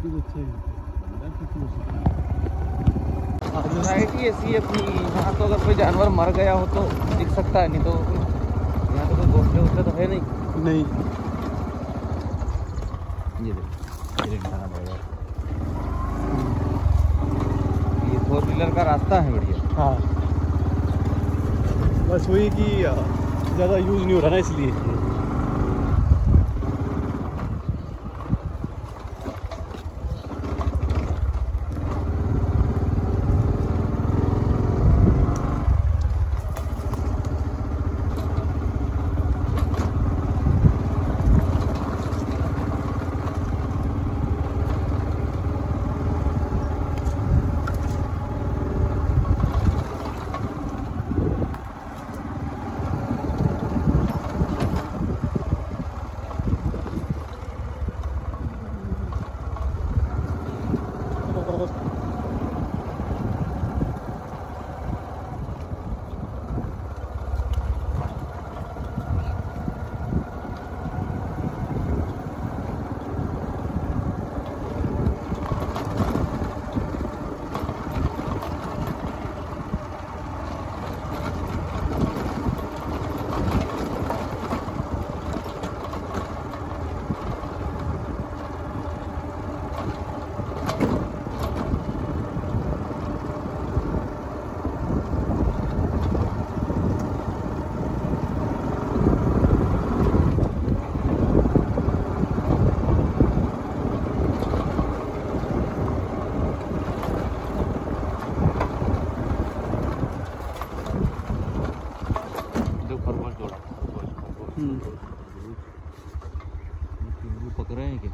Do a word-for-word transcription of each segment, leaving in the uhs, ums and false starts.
Society ऐसी अपनी, यहाँ तो अगर कोई जानवर मर गया हो तो दिख सकता है, नहीं तो यहाँ तो कोई घोंसले वोसले तो है नहीं। नहीं ये देखो ये दिखाना पड़ेगा, ये फोर व्हीलर का रास्ता है बढ़िया। हाँ बस वही कि ज़्यादा यूज़ नहीं हो रहा ना इसलिए। पक रहे हैं क्या?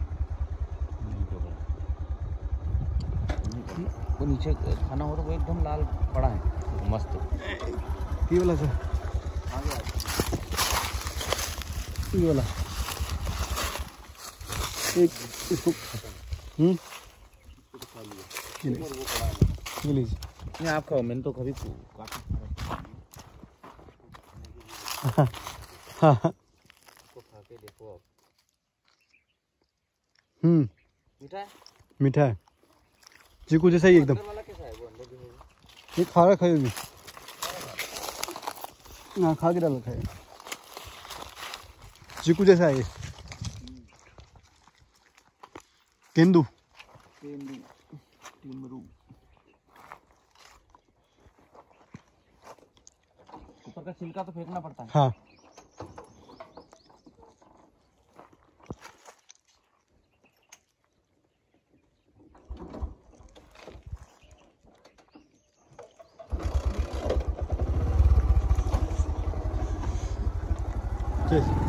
वो नीचे खाना हो तो वो एकदम लाल पड़ा है, मस्त ये वाला सर, ये वाला एक इसको हम्म ये लीजिए। नहीं आप खाओ, मैंने तो कभी हाँ हाँ खा के देखो आप। हम्म मीठा है, मीठा है, चीकू जैसा ही एकदम। वाला कैसा है वो? अंदर जो है ये खा रखा है भी, हाँ खा के डाल रखा है, चीकू जैसा है ये। केंदू केंदू टिमरू, ऊपर का छिलका तो फेंकना पड़ता है। हाँ चल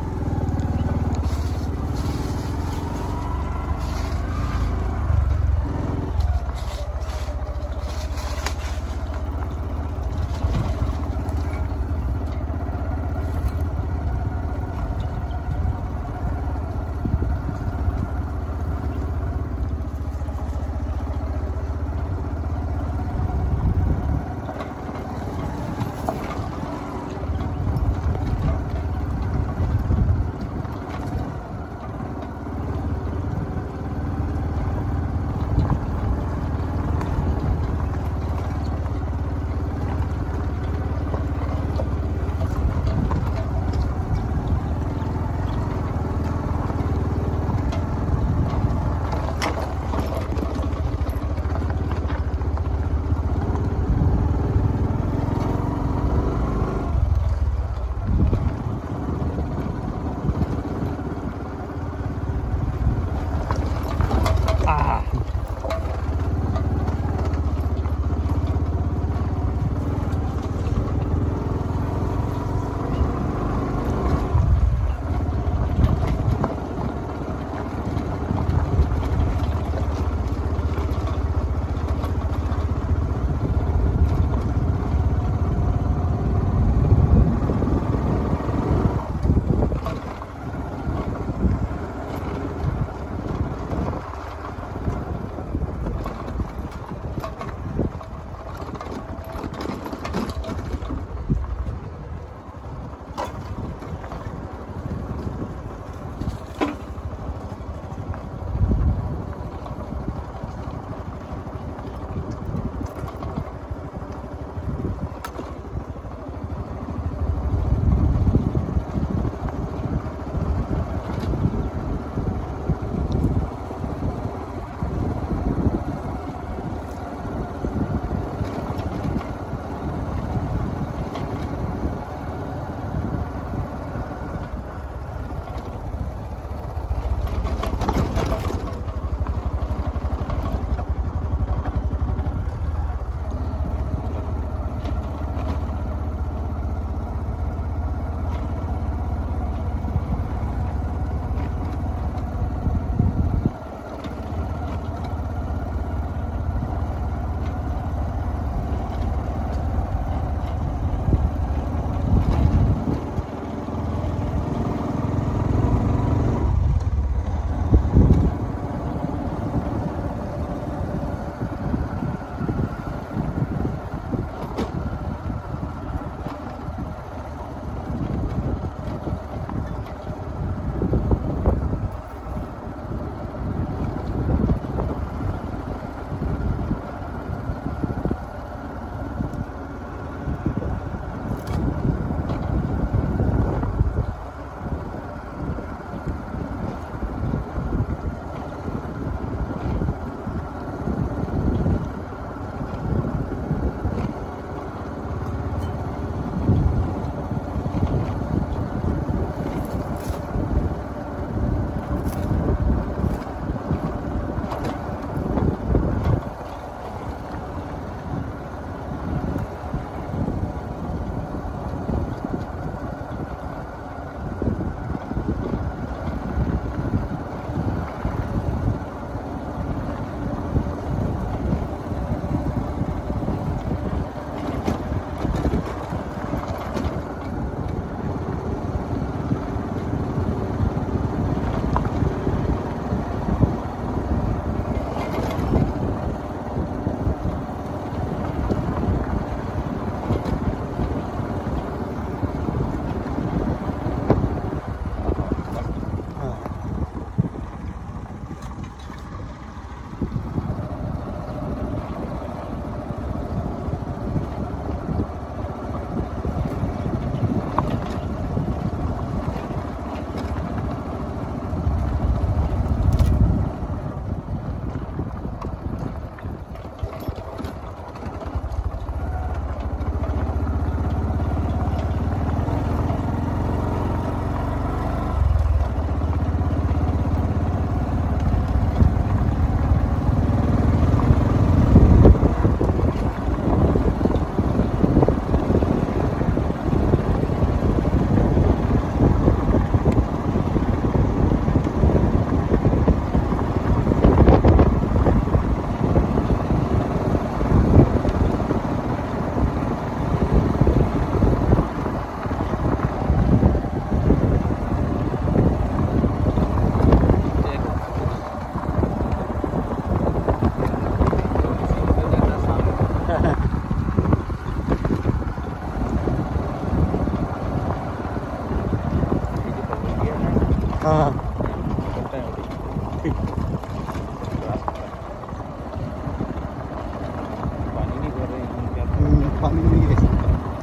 पानी में नहीं गिर सकता।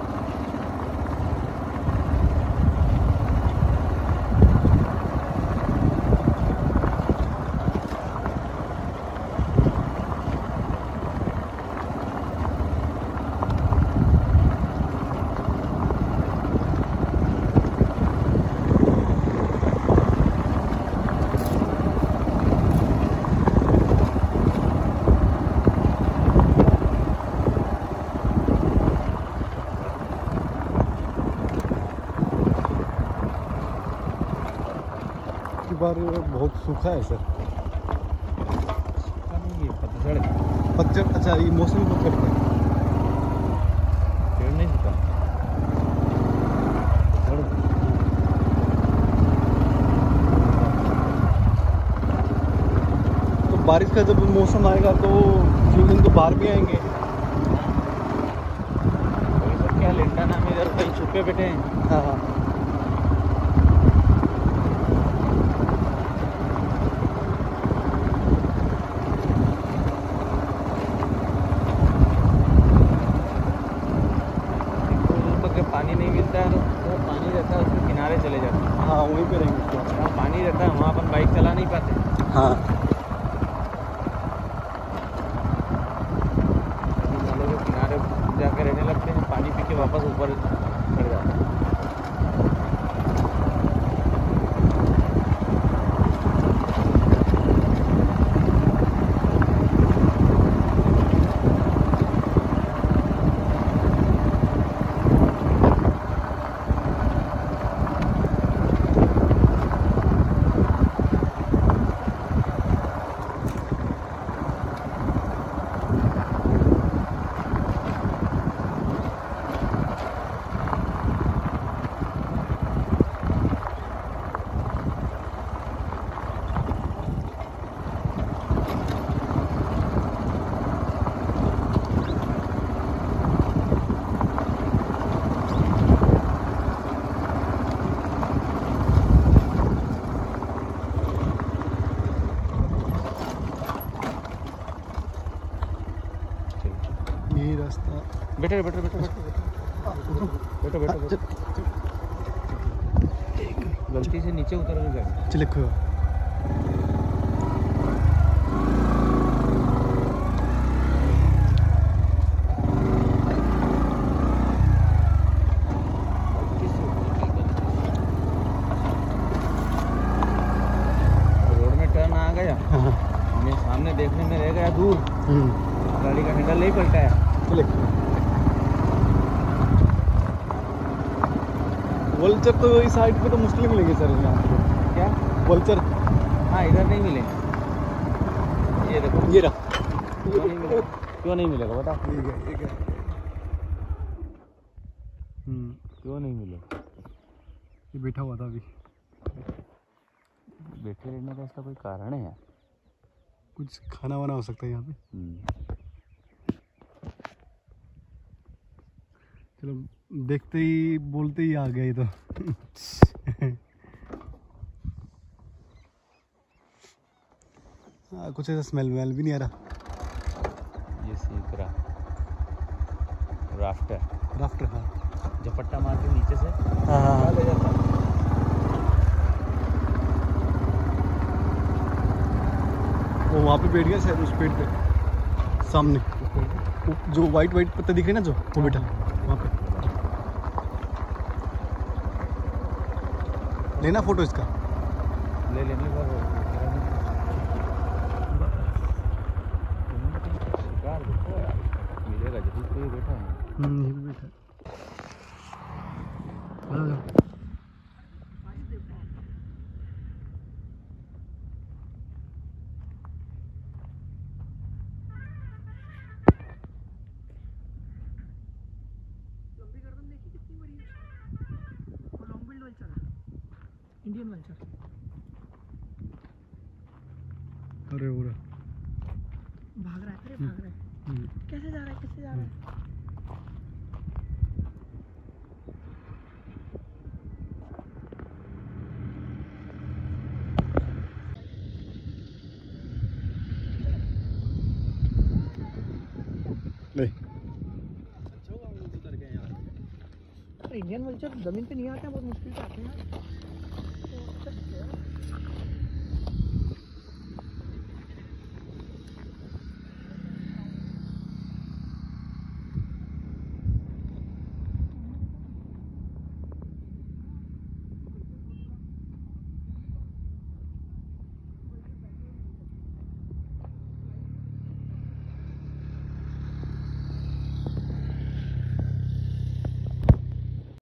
बार बहुत सूखा है सर। पतझड़ पतझड़, अच्छा ये मौसम पतझड़ का है। पेड़ नहीं सूखा, तो बारिश का जब मौसम आएगा तो जिन दिन तो बाहर भी आएंगे। क्या लिंडा नाम इधर कहीं छुपे बैठे हैं। हाँ हाँ पानी नहीं मिलता है तो वो पानी रहता है उसके किनारे चले जाते हैं। हाँ वहीं पे रहेंगे उसके बाद। जहाँ पानी रहता है वहाँ अपन बाइक चला नहीं पाते। हाँ नालों के किनारे जाके रहने लगते हैं, पानी पी के वापस ऊपर चढ़ जाते हैं। यही रास्ता। बैठो बैठो बैठो बैठो बैठो बैठो गलती से नीचे उतर गए। चले खुआ रोड में टर्न आ गया, मैं सामने देखने में रह गया दूर, गाड़ी का हैंडल नहीं पलटाया। वल्चर तो इस साइड पे तो मुश्किल मिलेंगे सर यहाँ पे। क्या वल्चर? हाँ इधर नहीं मिलेंगे। ये देखो ये रहा। क्यों नहीं मिलेगा, क्यों नहीं मिलेगा बता। ठीक है ठीक है। हम्म क्यों नहीं मिलेगा? ये बैठा हुआ था अभी। बैठे रहने का इसका कोई कारण है यार? कुछ खाना वाना हो सकता है यहाँ पे। चलो देखते ही बोलते ही आ गया ये तो। हाँ कुछ ऐसा स्मेल वेल भी नहीं आ रहा। ये सीख रहा राफ्ट है। राफ्टर हाँ। झपट्टा मार के नीचे से हाँ हाँ ले जाता है। वो वहाँ पे बैठ गया शायद उस पेड़ पे सामने, जो वाइट वाइट पत्ते दिख रहे ना, जो वो बैठा वहाँ पे। लेना फोटो इसका? ले लेने का मिलेगा जरूर। कोई बैठा है। हम्म ये भी बैठा है। Indian vulture. अरे वो भाग रहा है, अरे भाग रहा है। कैसे जा रहा है, कैसे जा रहा है? नहीं इंडियन वल्चर जमीन पे नहीं आते हैं, बहुत मुश्किल से आते हैं। तो अच्छा दिखता है।